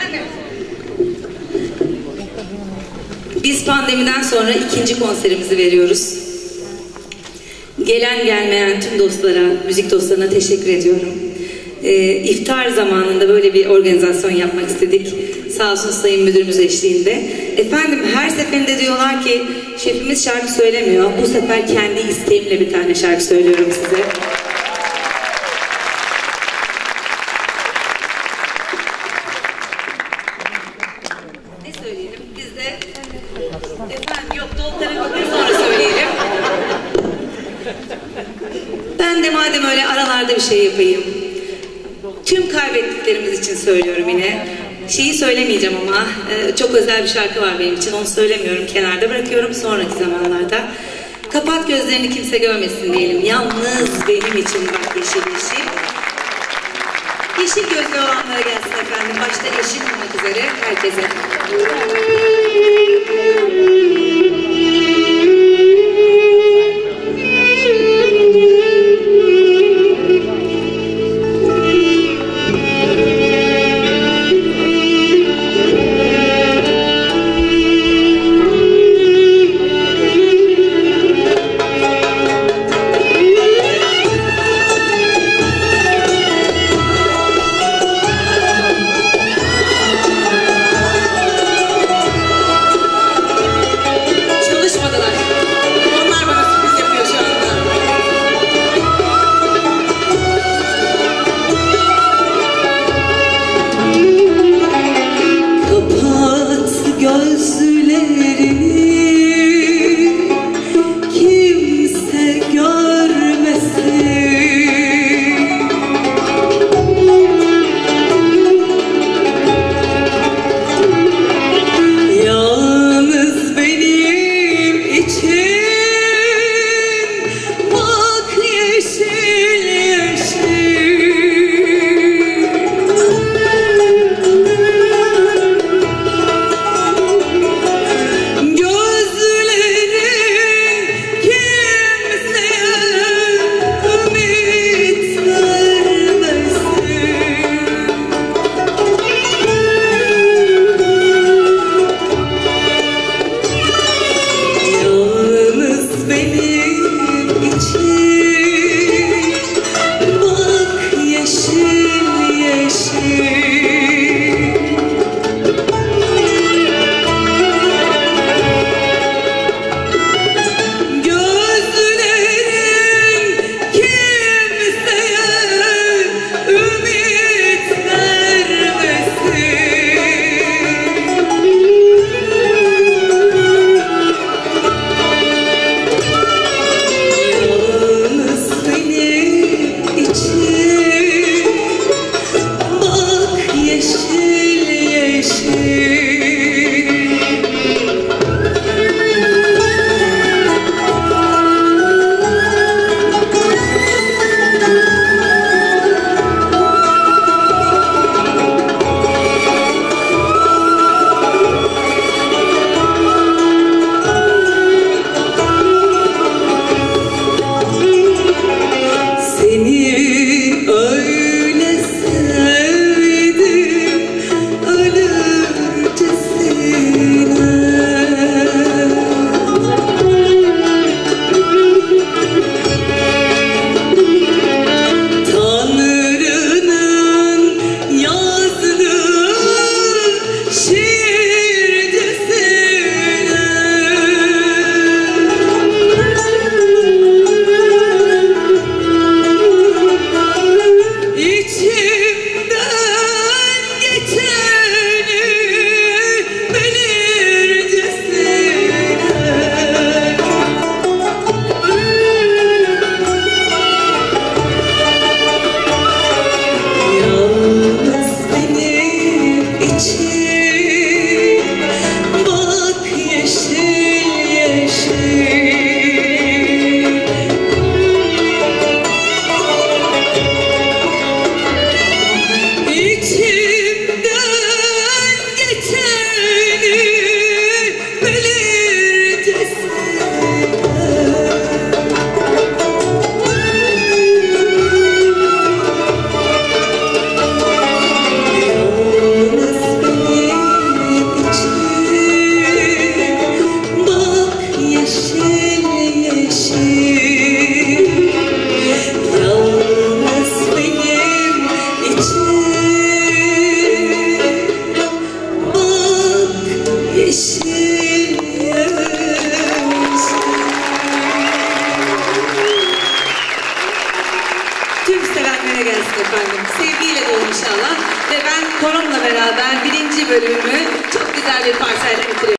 Biz pandemiden sonra ikinci konserimizi veriyoruz. Gelen gelmeyen tüm dostlara, müzik dostlarına teşekkür ediyorum. İftar zamanında böyle bir organizasyon yapmak istedik. Sağ olsun Sayın Müdürümüz eşliğinde. Efendim her seferinde diyorlar ki şefimiz şarkı söylemiyor. Bu sefer kendi isteğimle bir tane şarkı söylüyorum size. Ne söyleyelim? Biz de efendim yok Doltar'ı sonra söyleyelim. Ben de madem öyle aralarda bir şey yapayım. Tüm kaybettiklerimiz için söylüyorum yine. Şeyi söylemeyeceğim ama çok özel bir şarkı var benim için. Onu söylemiyorum. Kenarda bırakıyorum sonraki zamanlarda. Kapat gözlerini kimse görmesin diyelim. Yalnız benim için bak yeşil yeşil. Yeşil gözlü olanlara gelsin efendim. Başta eşim olmak üzere herkese. tüm sevenlere gelsin efendim. Sevgiyle dolu inşallah. Ve ben koronla beraber 1. bölümümü çok güzel bir parçayla bitiriyorum.